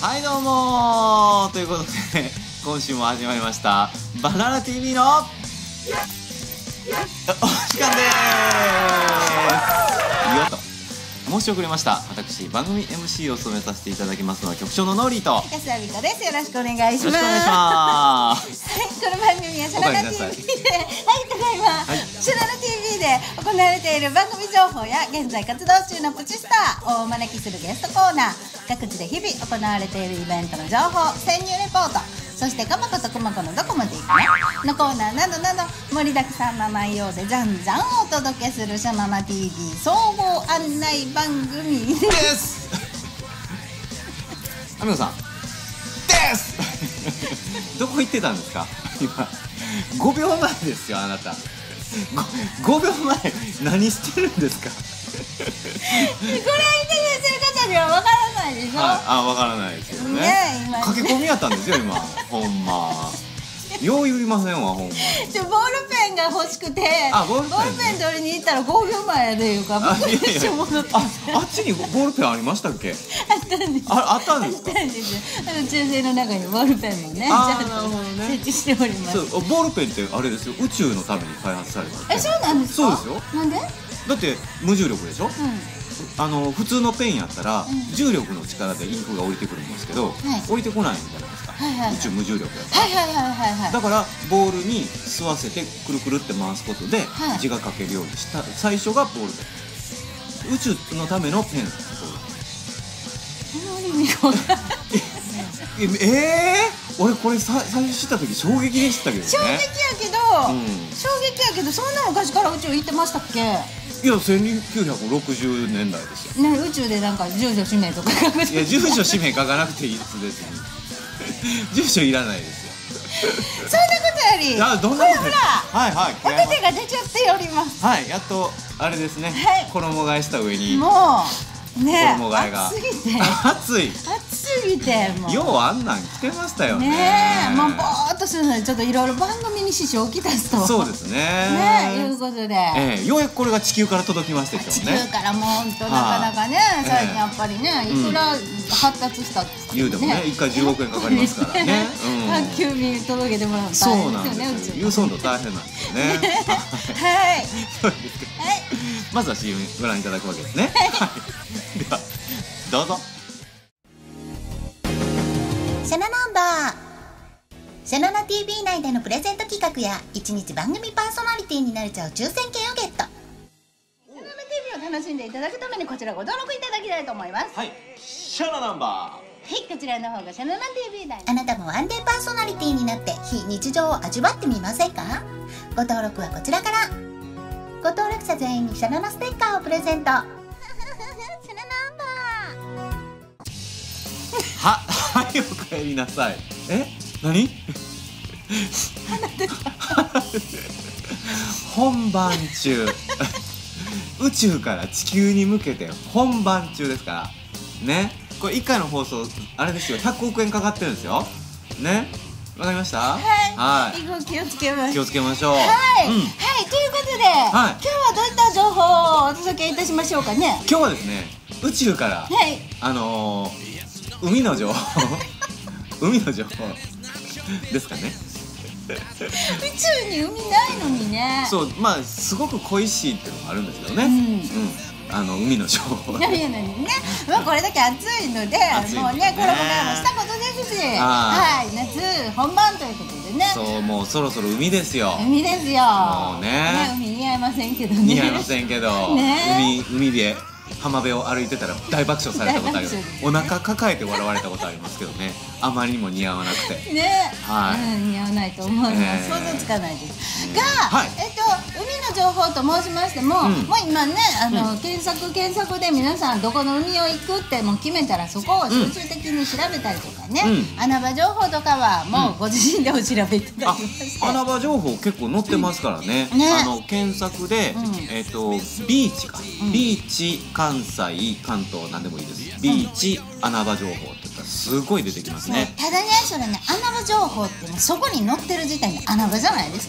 はいどうもということで今週も始まりましたバナナ TV のお時間でーす。よっと申し遅れました。私番組 MC を務めさせていただきますのは局長のノーリーと安田美香です。よろしくお願いします。 よろしくお願いします。 はい、この番組はシャナナ TV で、はい、ただいま、シャナナ TV で行われている番組情報や現在活動中のプチスターをお招きするゲストコーナー、各地で日々行われているイベントの情報、潜入レポート、そしてかまことくまこのどこまで行くののコーナーなどなど盛りだくさんな内容でじゃんじゃんお届けするシャナナ TV 総合案内番組です。 アミコさんですどこ行ってたんですか今5秒前ですよ。あなた 5秒前何してるんですかこれ見てくれてる方にはわからないでしょ。 はい、あ、わからないですよね。 今駆け込みやったんですよ今ほんまよう言いませんわほんまに。 ボールペンが欲しくて、 ボールペン取りに行ったら5秒前やでいうか、 あっちにボールペンありましたっけ？ あったんです。 あったんですか？ 宇宙船の中にボールペンもね、ちゃんと設置しております。 そう、ボールペンってあれですよ、宇宙のために開発された。 そうなんですか？ そうですよ。 なんで？ だって無重力でしょ？普通のペンやったら重力の力でインクが降りてくるんですけど、降りてこないんじゃないですか。宇宙無重力やから。だからボールに吸わせてくるくるって回すことで字が書けるようにした最初がボールペン。宇宙のためのペン。俺これ最初知った時衝撃でしたけどね。 衝撃やけど、そんな昔から宇宙行ってましたっけ？ いや、1960年代ですよ。 ね、宇宙でなんか住所氏名とか書く。 いや、住所氏名書かなくていいです別に住所いらないですよ。 そんなことより、 どんなことほらお手手が出ちゃっております。 はい、やっとあれですね、衣替えした上にもうね、 衣替えが暑すぎてもうようあんなん着てましたよね。 もうぼーっとするのにちょっといろいろ番組に支障をきたすと。 そうですね。 いうことで、 ようやくこれが地球から届きましたけどね。 地球からもうほんとなかなかね、最近やっぱりね、いくら発達したって言うでもね、1回10億円かかりますからね。 宅急便届けてもらうの大変ですよね。 郵送の大変なんですよね。 はい。 まずは CM ご覧いただくわけですね。ではどうぞ。 シャナナンバーシャナナ TV 内でのプレゼント企画や1日番組パーソナリティになれちゃう抽選券をゲット。 シャナナ TV を楽しんでいただくためにこちらご登録いただきたいと思います。 はい、シャナナンバー。 はい、こちらの方がシャナナ TV 内。 あなたもワンデーパーソナリティになって非日常を味わってみませんか？ご登録はこちらから。ご登録者全員にシャナナステッカーをプレゼント。シャナナンバーはい、おかえりなさい。何本番中宇宙から地球に向けて本番中ですからね。これ1回の放送あれですよ、100億円かかってるんですよね。わかりました？ はい、以後気をつけます。 気をつけましょう。はい、 ということで、今日はどういった情報をお届けいたしましょうかね。 今日はですね、宇宙から海の情報海の情報ですかね。 宇宙に海ないのにね。 そう、まあすごく恋しいっていうのもあるんですけどね。海の情報。 いやね、まあこれだけ暑いので、もうね、衣替えもしたことですし、はい、夏本番ということでね。 そう、もうそろそろ海ですよ。 海ですよ。 もうね、 海似合いませんけどね。 似合いませんけど、海で浜辺を歩いてたら大爆笑されたことあります。お腹抱えて笑われたことありますけどね。あまりにも似合わなくてね、似合わないと思います。想像つかないですが、海の情報と申しましても、もう今ね、検索で皆さんどこの海を行くってもう決めたらそこを集中的に調べたりとかね、穴場情報とかはもうご自身でお調べいただきまして、 穴場情報結構載ってますからね。検索でビーチか、ビーチ関西関東なんでもいいです。ビーチ穴場情報って言ったらすごい出てきますね。 ただね、それね、穴場情報ってそこに載ってる時点で穴場じゃないですか。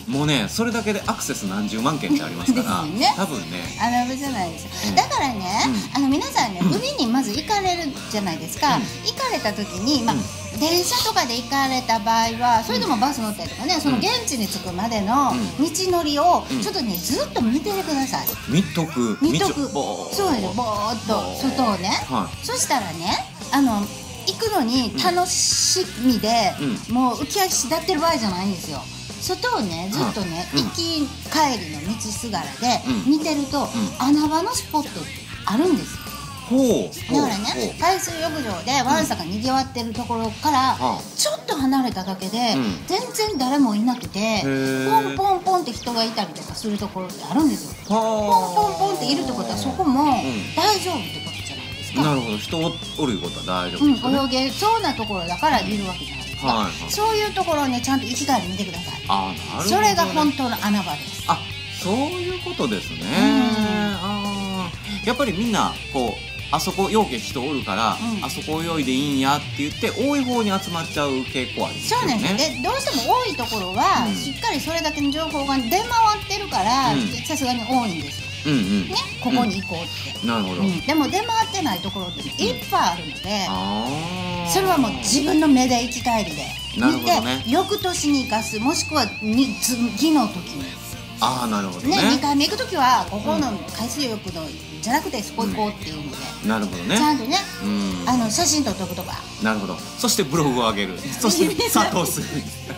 もうねそれだけでアクセス何十万件ってありますから多分ね穴場じゃないですよ。だからね皆さんね海にまず行かれるじゃないですか。行かれた時に電車とかで行かれた場合はそれでもバス乗ったりとかね、その現地に着くまでの道のりをちょっとねずっと見ててください。 見とくそうですよ、ぼーっと外をね。そしたらね行くのに楽しみでもう浮き足立ってる場合じゃないんですよ。外をねずっとね行き帰りの道すがらで見てると穴場のスポットってあるんですよ。だからね海水浴場でわんさかにぎわってるところからちょっと離れただけで全然誰もいなくてポンポンポンって人がいたりとかするところってあるんですよ。ポンポンポンっているってことはそこも大丈夫ってことじゃないですか。 なるほど、人おることは大丈夫ですよね。 泳げそうなところだからいるわけじゃないですか。そういうところをねちゃんと行き帰り見てください。 なるほどね。 それが本当の穴場です。 あ、そういうことですね。やっぱりみんなこうあそこようけ人おるから、あそこ泳いでいいんやって言って多い方に集まっちゃう傾向ありますよね。 そうなんです。でどうしても多いところは、しっかりそれだけの情報が出回ってるから、さすがに多いんですよ。ね、ここに行こうって。 なるほど。 でも出回ってないところっていっぱいあるので、それはもう自分の目で行き帰りで見て、翌年に生かす、もしくは次の時に。 なるほどね。 2回目行く時はここの海水浴のじゃなくてそこ行こうっていうので、 なるほどね。 ちゃんとね写真撮っとくとか。 なるほど。そしてブログを上げる。そして佐藤する。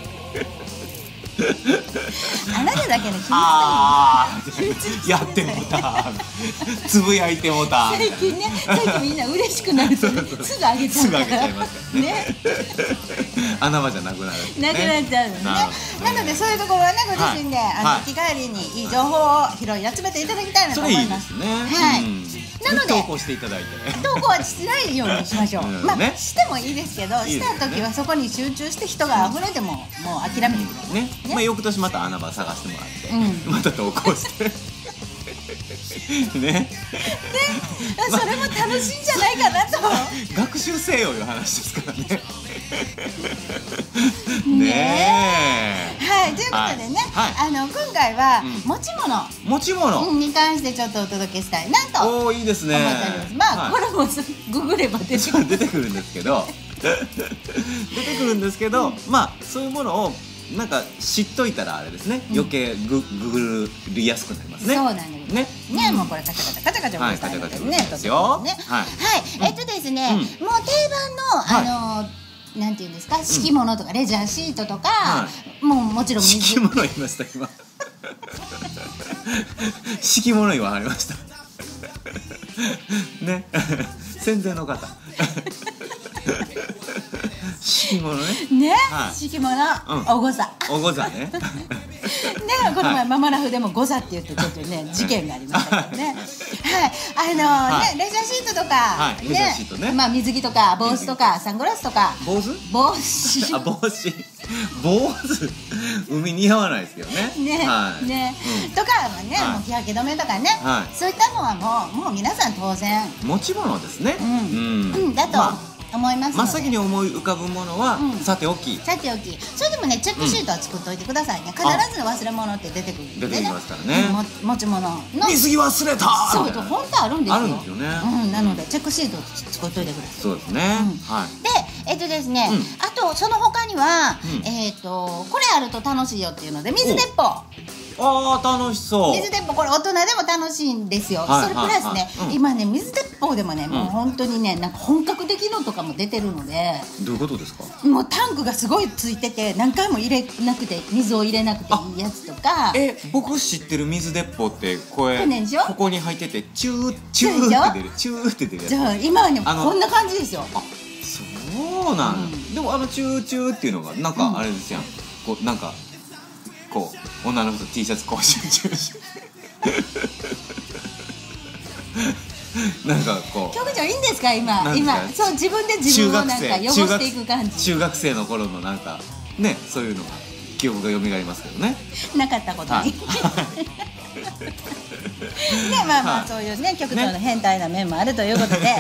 あなただけの秘密やってもた。つぶやいてもた。 最近みんな嬉しくなるとすぐあげちゃうから。すぐあげちゃいますからね。 穴場じゃなくなる。 なくなっちゃうのね。なのでそういうところはねご自身で行き帰りにいい情報を拾い集めていただきたいなと思います。 それいいですね。 はい。なので投稿していただいて。 投稿はしないようにしましょう。してもいいですけど、した時はそこに集中して人が溢れてももう諦めてください。 ね。翌年また穴場探してもらってまた投稿してね。 それも楽しいんじゃないかなと。 学習せよいう話ですからね。 ねえ。はい、ということでね、今回は持ち物に関してちょっとお届けしたいなと思っております。まあこれもググれば出てくるんですけどまあそういうものをなんか知っといたらあれですね、余計ググりやすくなりますね。 そうなんですね。もうこれカチャカチャうるさいのでね、 ですよ。 はい、ですね、もう定番のなんていうんですか、敷物とかレジャーシートとか、もちろん敷物言いました今。敷物言われました。ね、戦前の方。敷物ね。 ね、敷物、おござ。 おござね。 ね、この前ママラフでもござって言ってちょっとね事件がありましたけどね。はい、レジャーシートとかね、まあ水着とか帽子とかサングラスとか。 帽子？ 帽子。 坊主海似合わないですけどね。 ねとかはね、もう日焼け止めとかね、そういったのはもう皆さん当然持ち物ですね。 だと思います。 真っ先に思い浮かぶものはさておき。それでもねチェックシートは作っといてくださいね。必ず忘れ物って出てくるんでね。 出てきますからね。 持ち物の水着忘れた。 そう本当あるんですよ。 あるんですよね。 なのでチェックシートを作っといてください。 そうですね。 でですね、あとその他にはこれあると楽しいよっていうので水鉄砲。 楽しそう。 水鉄砲これ大人でも楽しいんですよ。それプラスね、今ね水鉄砲でもねもう本当にねなんか本格的のとかも出てるので。 どういうことですか？ もうタンクがすごいついてて何回も入れなくて水を入れなくていいやつとか。 僕知ってる水鉄砲ってここに入っててチューチューって出るチューって出るやつ。 じゃあ今はねこんな感じですよ。 そうなんだ。でもチューチューっていうのがなんかあれですやん。こうなんかこう女の人 T シャツこう集中してなんかこう局長いいんですか今そう自分で自分をなんか汚していく感じ。 中学生の頃のなんかねそういうのが記憶が蘇りますけどね。 なかったことに。 まあまあそういうね極端な変態な面もあるということで、はい。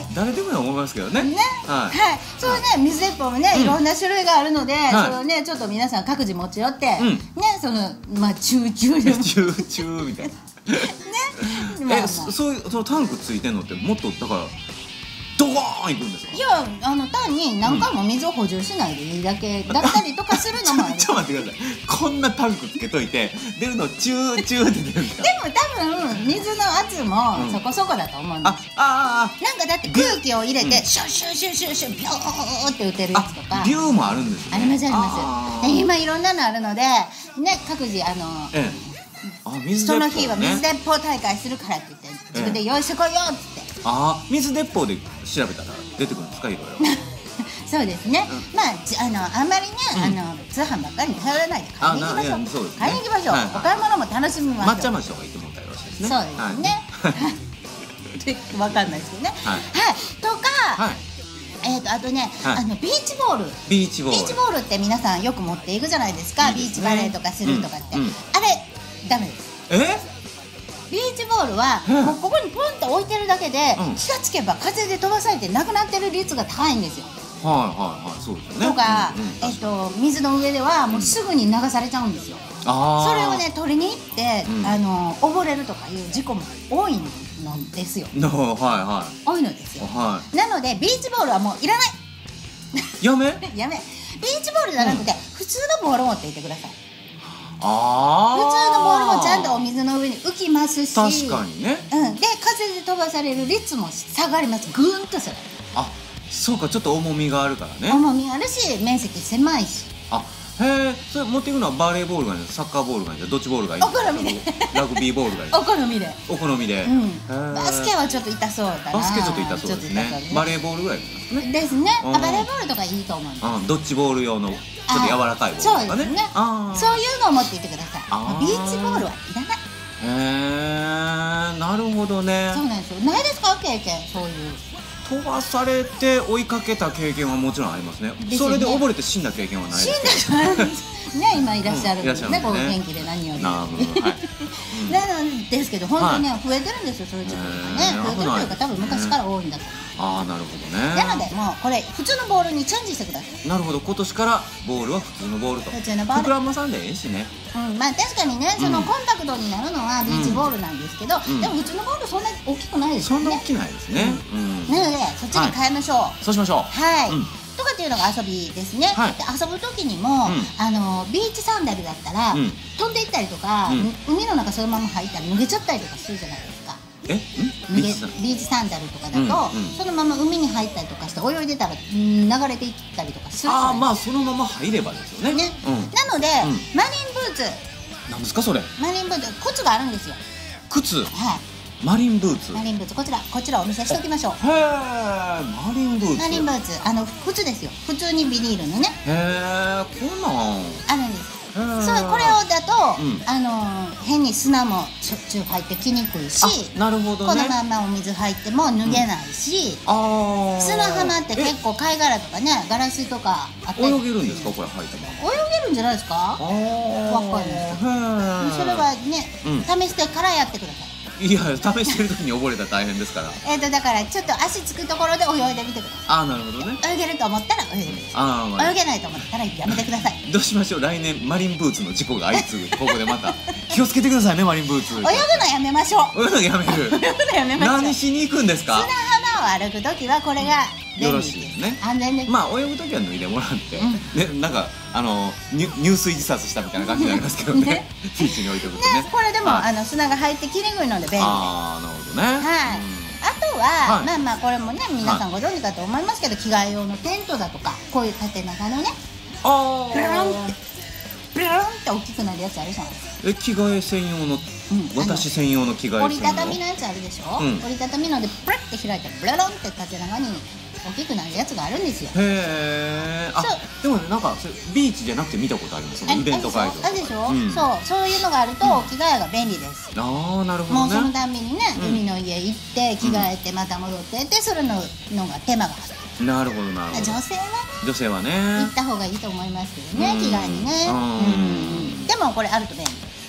誰でも思いますけどね。 ね、はい。そうね、水鉄砲もねいろんな種類があるので、それをねちょっと皆さん各自持ち寄ってね、そのまあ中でも中みたいな。ね。そういうそのタンクついてんのってもっとだからドゴーンいくんですか？ いや単に何回も水を補充しないでいいだけだったりとかするのもある。 ちょっと待ってください。こんなタンクつけといて出るのチューチューって出るんですか？ でも多分水の圧もそこそこだと思うんです。なんかだって空気を入れてシュシュシュシュシュビョーって打てるやつとか。 竜もあるんですね。 ありますあります。今いろんなのあるのでね各自その日は水鉄砲大会するからって言って自分で用意してこいよって。 水鉄砲で調べたら出てくるんですかいろいろ。 そうですね。まああんまりね通販ばっかりに頼らないで買いに行きましょう。買いに行きましょう。お買い物も楽しみましょう。 抹茶町とか行ってもらったらよろしいですね。 そうですね。わかんないですけどね。はい。とか。あとねビーチボール。ビーチボールって皆さんよく持っていくじゃないですか。ビーチバレーとかするとかってあれダメです。ビーチボールはもうここにポンって置いてるだけで気がつけば風で飛ばされてなくなってる率が高いんですよ。 そうですよね。 とか水の上ではもうすぐに流されちゃうんですよ。それをね取りに行って溺れるとかいう事故も多いのですよ。多いのですよ。なのでビーチボールはもういらない。 やめ。 ビーチボールじゃなくて普通のボールを持っていてください。普通のボールもちゃんとお水の上に浮きますし、 確かにね。 で風で飛ばされる率も下がります。ぐーんと下がる。 そうか、ちょっと重みがあるからね。 重みあるし面積狭いし。 へえ、それ持っていくのはバレーボールがいいですか、サッカーボールがいいですか、ドッジボールがいいですか、 お好みでラグビーボールがいいですか。 お好みで。 お好みで。 バスケはちょっと痛そうだな。 バスケちょっと痛そうですね。バレーボールぐらいですね。 ですね。バレーボールとかいいと思うんです。 ドッジボール用のちょっと柔らかいボールとかね。 そうですね。そういうのを持っていってください。ビーチボールはいらない。 へえ、なるほどね。 そうなんですよ。ないですか経験、そういう。 飛ばされて追いかけた経験はもちろんありますね。それで溺れて死んだ経験はないですけど。死んだね、今いらっしゃるんですね。こう元気で何より。なんですけど本当にね増えてるんですよ、そういう事故がね。増えてるというか多分昔から多いんだと思う。 なるほどね。 なのでもうこれ普通のボールにチェンジしてください。 なるほど、今年からボールは普通のボールと。 普通のボール。 膨らまさんでええしね。 まあ確かにね、そのコンパクトになるのはビーチボールなんですけど、でも普通のボールそんなに大きくないですよね。 そんな大きないですね。 なのでそっちに変えましょう。 そうしましょう。 はい。とかっていうのが遊びですね。で遊ぶ時にもビーチサンダルだったら飛んでいったりとか海の中そのまま入ったら脱げちゃったりとかするじゃないですか。ビーチサンダルとかだとそのまま海に入ったりとかして泳いでたら流れていったりとかするじゃないですか。 まあそのまま入ればですよね。 なのでマリンブーツ。 なんですかそれ。 マリンブーツ靴があるんですよ。 靴。マリンブーツ。 マリンブーツ、こちらお見せしておきましょう。 へえ、マリンブーツ。 マリンブーツ、靴ですよ。普通にビニールのね。 へえ、こんなんあるんです。そう、これをだと変に砂もしょっちゅう入ってきにくいし、 なるほどね。 このままお水入っても脱げないし、砂浜って結構貝殻とかね、ガラスとかあったり。 泳げるんですかこれ履いても。 泳げるんじゃないですか。わかんないですけど、それはね試してからやってください。 いや、試してる時に溺れたら大変ですから。 だからちょっと足つくところで泳いでみてください。 なるほどね。 泳げると思ったら泳いでみてください。泳げないと思ったらやめてください。 どうしましょう、来年マリンブーツの事故が相次ぐ。ここでまた気をつけてくださいね、マリンブーツ。泳ぐのやめましょう。 泳ぐのやめる。 泳ぐのやめましょう。 何しに行くんですか。 砂浜を歩く時はこれがよろしいですね。 安全です。 まあ泳ぐ時は脱いでもらってね、なんか入水自殺したみたいな感じになりますけどね。ビーチに置いておくとね。 これでも砂が入ってきにくいので便利です。 なるほどね。 はい。あとはまあまあこれもね皆さんご存知かと思いますけど、着替え用のテントだとかこういう縦長のね、プルンって大きくなるやつあるじゃないですか。 着替え専用の私専用の着替え専用。 折りたたみのやつあるでしょ。折りたたみのでプルって開いてブルンって縦長に大きくなるやつがあるんですよ。 へえ。でもなんかビーチじゃなくて見たことあります。イベント会場。 あるでしょ。そういうのがあると着替えが便利です。 なるほどね。 もうそのたんびにね、海の家行って着替えてまた戻ってってするのが手間がある。 なるほどなるほど。女性はね行った方がいいと思いますけどね、着替えにね。でもこれあると便利。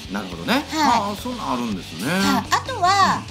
なるほどね。 はい、 そんなあるんですね。 あとは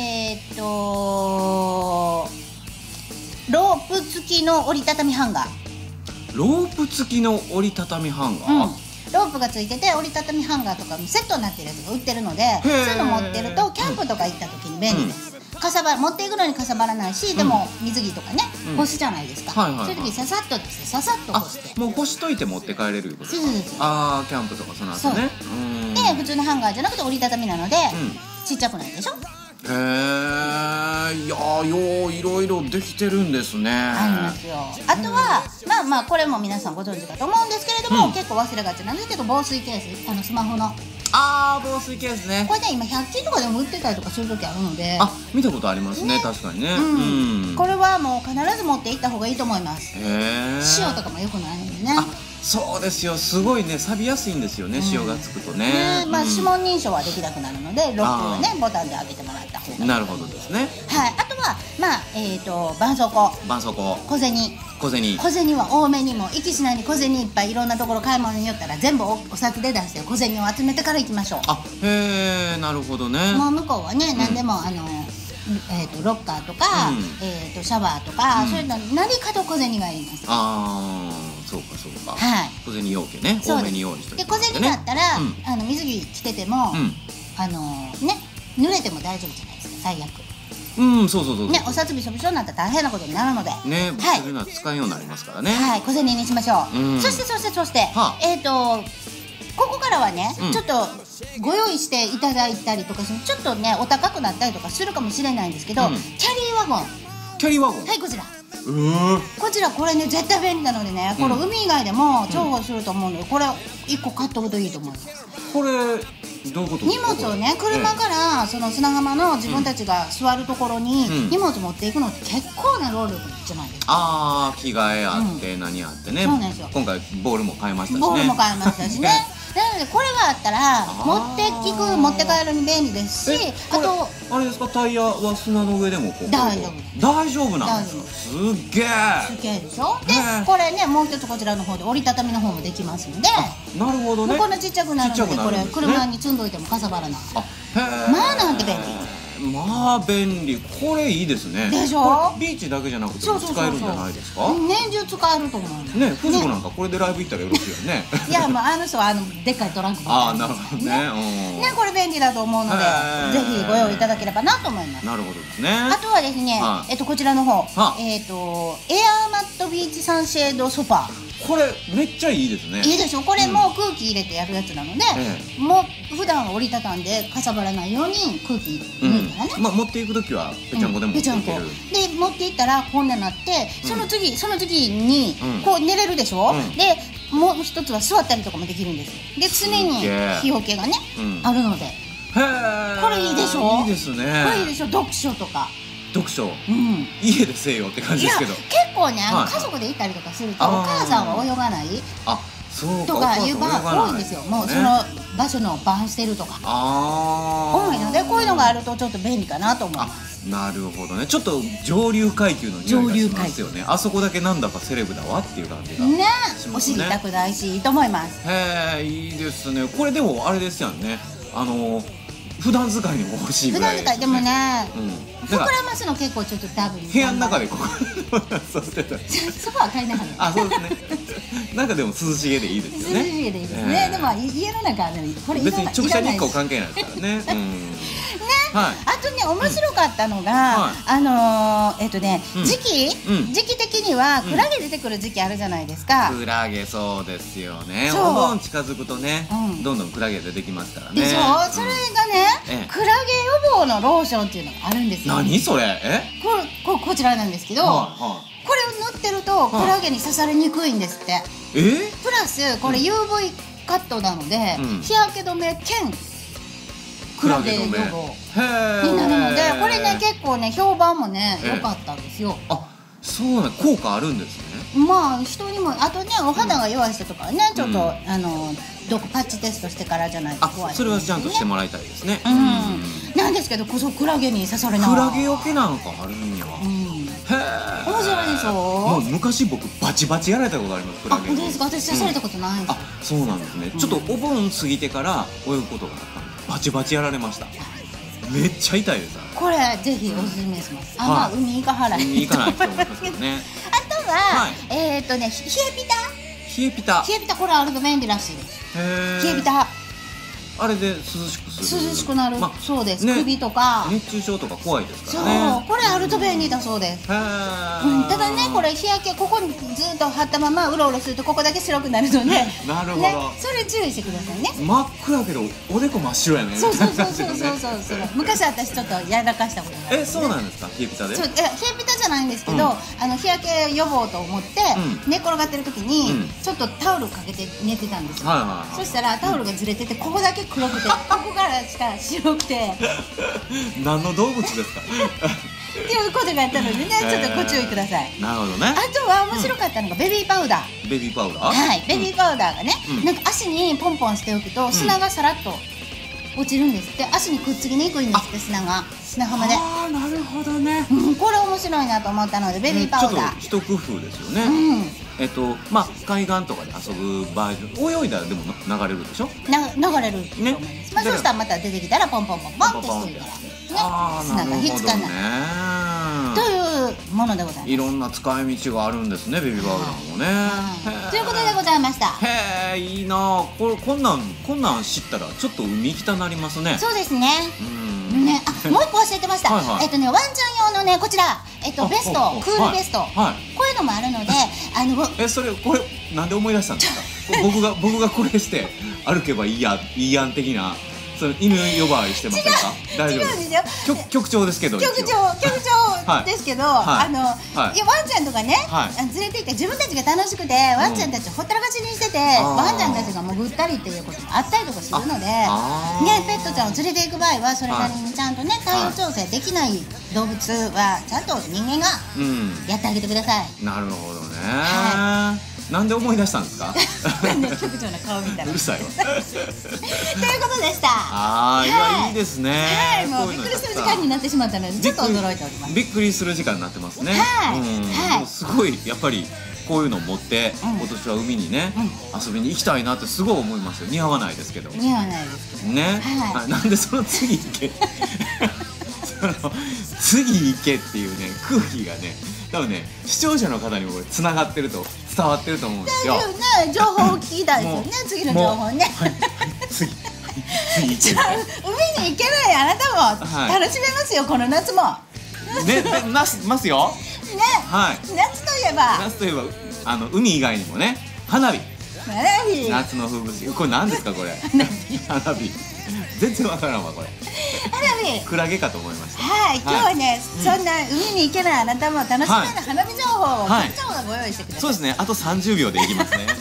ロープ付きの折りたたみハンガー。 ロープ付きの折りたたみハンガー、 ロープがついてて折りたたみハンガーとかセットになってるやつが売ってるので、そういうの持ってるとキャンプとか行った時に便利です。持っていくのにかさばらないし、でも水着とかね干すじゃないですか。そういう時ささっとですね、ささっと干して、 もう干しといて持って帰れるいうことですか。キャンプとかその後ね。 で普通のハンガーじゃなくて折りたたみなのでちっちゃくないでしょ。 へえ、いやよういろいろできてるんですね。 ありますよ。あとはまあこれも皆さんご存知かと思うんですけれども、結構忘れがちなんですけど、防水ケース、スマホの防水ケースね。 これね今100均とかでも売ってたりとかする時あるので、 見たことありますね。確かにね。 これはもう必ず持っていった方がいいと思います。塩とかも良くないのでね。 そうですよ、すごいね、錆びやすいんですよね、塩がつくとね。 指紋認証はできなくなるので、ロックをねボタンで開けてもらった方がいい。 なるほどですね。 はい、あとは絆創膏、小銭は多めに、も行きしないに小銭いっぱいいろんなところ買い物に寄ったら全部お札で出して小銭を集めてから行きましょう。 へえ、なるほどね。 もう向こうはね、何でもロッカーとかシャワーとか、そういうの何かと小銭がいります。 そうかそうか。小銭容器ね、多めに用意して。 で小銭だったら水着着てても濡れても大丈夫じゃないですか、最悪。 そうね、お札びしょびしょになったら大変なことになるのでね、そういうのは使うようになりますからね。 はい、小銭にしましょう。そしてここからはね、ちょっとご用意していただいたりとか、ちょっとねお高くなったりとかするかもしれないんですけど、キャリーワゴン。はい、こちらこれね絶対便利なのでね、これ海以外でも重宝すると思うので、これ1個買っておくといいと思います。 これどういうことですか？ 荷物をね、車からその砂浜の自分たちが座るところに荷物持っていくのって結構な労力じゃないですか。 着替えあって何あってね。そうなんですよ。今回ボールも買いましたしね。 ボールも買いましたしね。なのでこれがあったら持って帰るに便利ですし、あとあれですか、タイヤは砂の上でも大丈夫なんですか？すっげえでしょ。でこれね、もう一つこちらの方で折りたたみの方もできますので。 なるほどね。 こんなちっちゃくなるので、これ車に積んどいてもかさばらない。なんて便利。 便利。これいいですね。 でしょ。 ビーチだけじゃなくても使えるんじゃないですか。 年中使えると思うね。フジコなんかこれでライブ行ったらよろしいよね。 いや、もうあの人はでっかいトランクなるほどね。 これ便利だと思うので、ぜひご用意いただければなと思います。 なるほどですね。 あとはですね、こちらの方、エアーマットビーチサンシェードソファー。 これめっちゃいいですね。 いいでしょ。これも空気入れてやるやつなので、もう普段折りたたんでかさばらないように空気抜いたらね。 持っていくときはぺちゃんこで持っていける。 で持っていったらこんなになって、その次にこう寝れるでしょ。でもう一つは座ったりとかもできるんですよ。で常に日よけがねあるので、これいいでしょ。 いいですね。 これいいでしょ。読書とか。 家でせえよって感じですけど、 結構ね家族で行ったりとかするとお母さんは泳がないとかいう場合多いんですよ。もうその場所の番してるとか多いので、こういうのがあるとちょっと便利かなと思います。 なるほどね。ちょっと上流階級の匂いがしますよね。あそこだけなんだかセレブだわっていう感じがね。 お尻痛くないしいいと思います。 いいですね。これでもあれですよね、普段使いにも欲しいぐらい。 普段使いでもね、膨らますの結構ちょっと多分部屋の中でそこは買いながら。 そうですね。なんかでも涼しげでいいですよね。 涼しげでいいですね。でも家の中ね、これ別に直射日光関係ないですからね。 あとね、面白かったのが時期的にはクラゲ出てくる時期あるじゃないですか。 クラゲ、そうですよね。お盆近づくとね、どんどんクラゲ出てきますからね。 でしょ。それがね、クラゲ予防のローションっていうのがあるんですよ。 何それ？ こちらなんですけど、これを塗ってるとクラゲに刺されにくいんですって。プラスこれ UV カットなので日焼け止め兼クラゲ予防になるので、これね結構ね評判もね良かったんですよ。 そうな、効果あるんですね。 人にも、あとねお肌が弱い人とかね、ちょっとどこパッチテストしてからじゃないと怖い。 それはちゃんとしてもらいたいですね。 なんですけど、クラゲに刺されない。 クラゲよけなんかあるんや。 面白いでしょ。 もう昔僕バチバチやられたことあります。 あ、本当ですか。私はされたことないです。 あ、そうなんですね。ちょっとお盆過ぎてから泳ぐことがあったんでバチバチやられました。めっちゃ痛いです。 これぜひおすすめします。まあ海行かはら海行かないと思いますけどね。 あとは冷えピタ。 冷えピタ。 冷えピタ、これあると便利らしいです。冷えピタ。 あれで涼しくする。 涼しくなるそうです。首とか熱中症とか怖いですからね。 そう、これあると便利だそうです。ただね、これ日焼け、ここにずっと貼ったままうろうろするとここだけ白くなるのでなるほど、 それ注意してくださいね。 真っ暗けどおでこ真っ白やね。 そう昔私ちょっとやらかしたことがある。 そうなんですか。冷えピタで。 冷えピタじゃないんですけど、日焼け予防と思って寝転がってる時にちょっとタオルかけて寝てたんですよ。そしたらタオルがずれてて、ここだけ黒くてここから下白くて何の動物ですかっていうことがあったのでね、ちょっとご注意ください。 なるほどね。 あとは面白かったのがベビーパウダー。 ベビーパウダー。 はい、ベビーパウダーがね、なんか足にポンポンしておくと砂がさらっと落ちるんですって。足にくっつきにくいんですって、砂浜で。 ああ、なるほどね。 これ面白いなと思ったのでベビーパウダー。 ちょっと一工夫ですよね。まあ海岸とかで遊ぶ場合、泳いだらでも流れるでしょ。 流れると思います。まあそうしたらまた出てきたらポンポンポンポンってしてるからね、砂がひっつかないというものでございます。 いろんな使い道があるんですね、ベビーパウダーもね。 ということでございました。 へえ、いいな。こんなん知ったらちょっと海行きたなりますね。 そうですね。ね、もう一個忘れてました。ワンちゃん用のね、こちらベスト、クールベスト、こういうのもあるので、 これなんで思い出したんですか。僕がこれして歩けばいいやん的な。それ犬呼ばわりしてませんか。大丈夫ですよ。局長ですけど。 局長ですけど、ワンちゃんとかね、連れて行って自分たちが楽しくてワンちゃんたちをほったらかしにしてて、ワンちゃんたちが潜ったりっていうこともあったりとかするので、ね、ペットちゃんを連れて行く場合はそれなりにちゃんとね、体温調整できない動物はちゃんと人間がやってあげてください。 なるほどね。なんで思い出したんですか。 局長の顔見たら。 うるさいわ。 ということでした。 いいですね。 もうびっくりする時間になってしまったのでちょっと驚いております。 びっくりする時間になってますね。すごいやっぱりこういうのを持って今年は海にね遊びに行きたいなってすごい思いますよ。似合わないですけど。 似合わないですけどね。なんでその次行け次行けっていうね空気がね、多分ね視聴者の方にもつながってると伝わってると思うんですよ。 情報を聞きたいですよね。次の情報ね。 次海に行けないあなたも楽しめますよ、この夏も。 ね、ますよ。 ね、夏といえば海以外にもね、花火。夏の風物詩。これ何ですかこれ。花火。全然わからんわこれ。 花火。 クラゲかと思いました。 今日はね、そんな海に行けないあなたも楽しめる花火情報を局長がご用意してください。 そうですね。あと30秒でいきますね。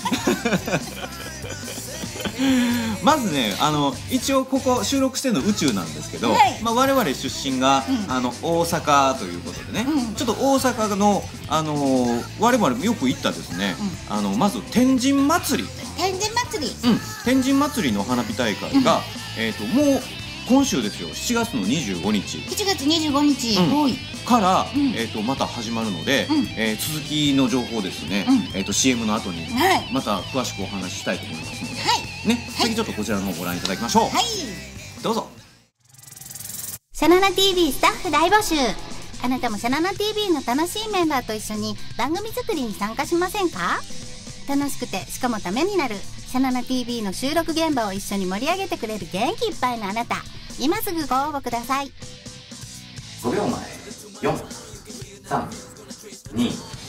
まずね、一応ここ収録してるの宇宙なんですけど、我々出身が大阪ということでね、ちょっと大阪の我々よく行ったですね、まず天神祭り。天神祭りの花火大会がもう今週ですよ。7月の25日。 7月25日からまた始まるので、続きの情報ですね。CM の後にまた詳しくお話ししたいと思いますので。ね、次ちょっとこちらの方ご覧いただきましょう。どうぞ。 シャナナ TV スタッフ大募集。あなたもシャナナ TV の楽しいメンバーと一緒に番組作りに参加しませんか。楽しくてしかもためになるシャナナ TV の収録現場を一緒に盛り上げてくれる元気いっぱいのあなた、今すぐご応募ください。 5秒前。4、3、2。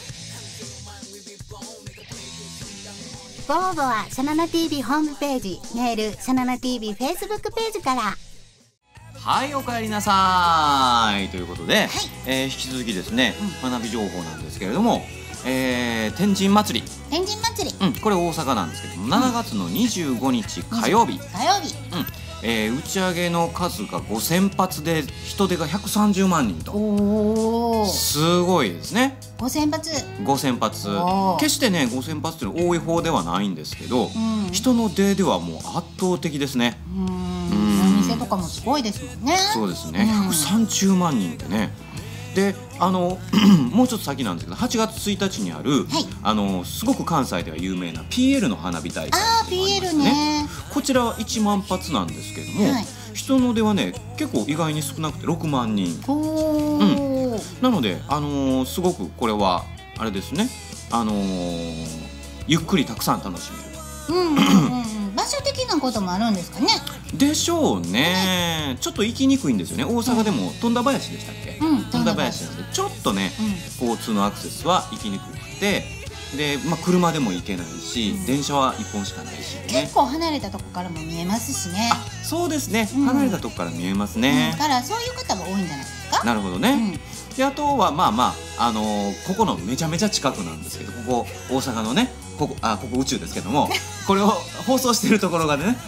ご応募はシャナナ TV ホームページ、メール、シャナナ TV フェイスブックページから。 はい、お帰りなさいということで、引き続きですね、花火情報なんですけれども、天神祭り。これ大阪なんですけども、7月の25日火曜日。打ち上げの数が5000発で人手が130万人と、すごいですね。5000発。決してね5000発っていうのは多い方ではないんですけど、人の出ではもう圧倒的ですね。 お店とかもすごいですもんね。 そうですね。130万人ってね、 でもうちょっと先なんですけど8月1日にある、すごく関西では有名な PL の花火大会がありますね。こちらは1万発なんですけれども、人の出はね結構意外に少なくて6万人。なので、すごくこれはあれですね、ゆっくりたくさん楽しめる。 場所的なこともあるんですかね。 でしょうね。ちょっと行きにくいんですよね。大阪でも富田林でしたっけ、富田林なのでちょっとね、交通のアクセスは行きにくくて、で、車でも行けないし、電車は1本しかないしね。 結構離れたとこからも見えますしね。 そうですね、離れたとこから見えますね。 だからそういう方が多いんじゃないですか。 なるほどね。であとはここのめちゃめちゃ近くなんですけど、ここ大阪のね、ここ宇宙ですけどもこれを放送してるところがね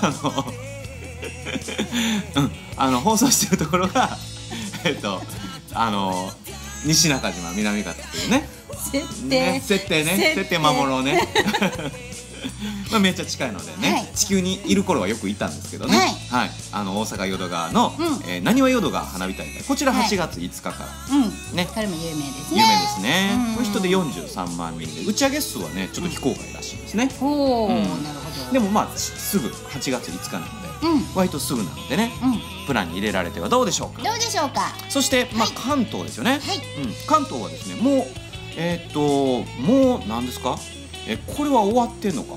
放送してるところが西中島南方っていうね設定守ろうねめっちゃ近いのでね、地球にいる頃はよくいたんですけどね、大阪淀川のなにわ淀川花火大会、こちら8月5日からね、 これも有名ですね。 有名ですね。これ人で43万人で、打ち上げ数はねちょっと非公開らしいですね。 なるほど。 でもすぐ8月5日なので割とすぐなのでね、プランに入れられてはどうでしょうか。 どうでしょうか。 そして関東ですよね。関東はですね、もう何ですか、これは終わってんのか。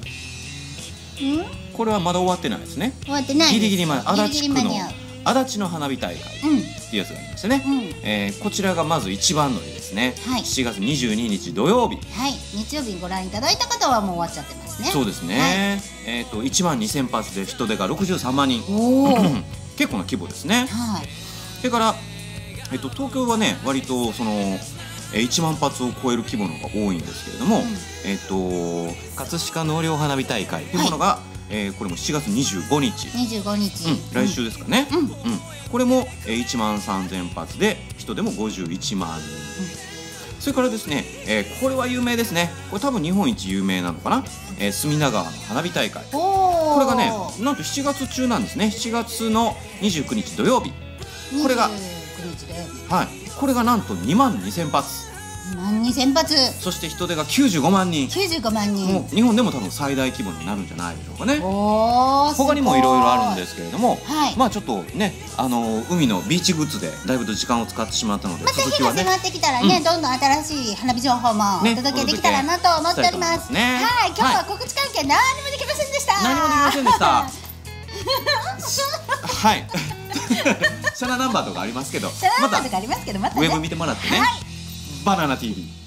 これはまだ終わってないですね。 終わってない。 ギリギリ前、足立区の足立の花火大会っていうやつがありましてね、こちらがまず一番乗りですね。7月22日土曜日、 日曜日にご覧いただいた方はもう終わっちゃってますね。 そうですね。1万2000発で人出が63万人結構な規模ですね。それから東京はね割とその1万発を超える規模のが多いんですけれども、葛飾納涼花火大会というものが、これも7月25日、来週ですかね。これも1万3000発で人でも51万人。それからですね、これは有名ですね。これ多分日本一有名なのかな、隅田川の花火大会。これがねなんと7月中なんですね。7月の29日土曜日、これがこれがなんと2万2000発。 22000発。 そして人出が95万人。もう日本でも多分最大規模になるんじゃないでしょうかね。他にもいろいろあるんですけれども、ちょっとね海のビーチグッズでだいぶと時間を使ってしまったので、 また日が迫ってきたらね、どんどん新しい花火情報もお届けできたらなと思っております。今日は告知関係何もできませんでした。シャナナンバーとかありますけど、またウェブ見てもらってね。バナナ TV